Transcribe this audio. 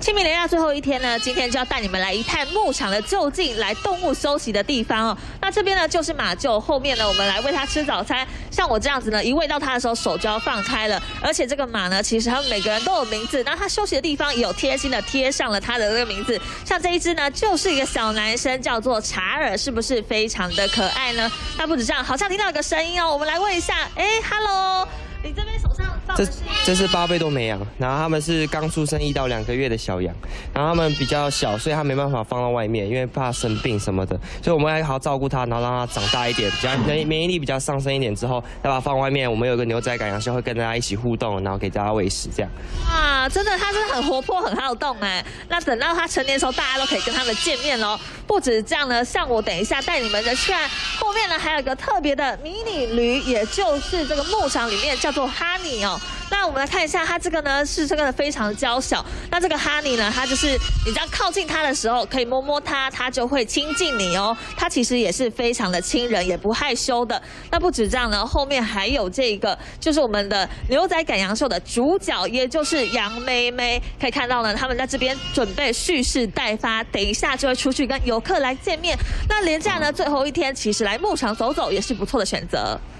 清明连假最后一天呢，今天就要带你们来一探牧场的就近，来动物休息的地方哦。那这边呢就是马厩，后面呢我们来喂它吃早餐。像我这样子呢，一喂到它的时候手就要放开了。而且这个马呢，其实它们每个人都有名字，那它休息的地方也有贴心的贴上了它的这个名字。像这一只呢，就是一个小男生，叫做查尔，是不是非常的可爱呢？那不止这样，好像听到有个声音哦，我们来问一下，，Hello。你这边手上放的是？ 这是巴贝多美羊，然后他们是刚出生1到2个月的小羊，然后他们比较小，所以他没办法放到外面，因为怕生病什么的，所以我们要好好照顾它，然后让它长大一点，比较免疫力比较上升一点之后，再把它放外面。我们有一个牛仔赶羊秀，会跟大家一起互动，然后给大家喂食这样。 哇，真的，它真的很活泼，很好动哎。那等到它成年的时候，大家都可以跟它们见面喽。不止这样呢，像我等一下带你们的去看，后面呢还有一个特别的迷你驴，也就是这个牧场里面叫做哈尼哦。那我们来看一下，它这个呢是这个非常娇小。那这个哈尼呢，它就是你只要靠近它的时候，可以摸摸它，它就会亲近你哦。它其实也是非常的亲人，也不害羞的。那不止这样呢，后面还有这个，就是我们的牛仔赶羊秀的主角，也就是杨妹妹。可以看到呢，他们在这边准备蓄势待发，等一下就会出去跟游客来见面。那连假呢最后一天，其实来牧场走走也是不错的选择。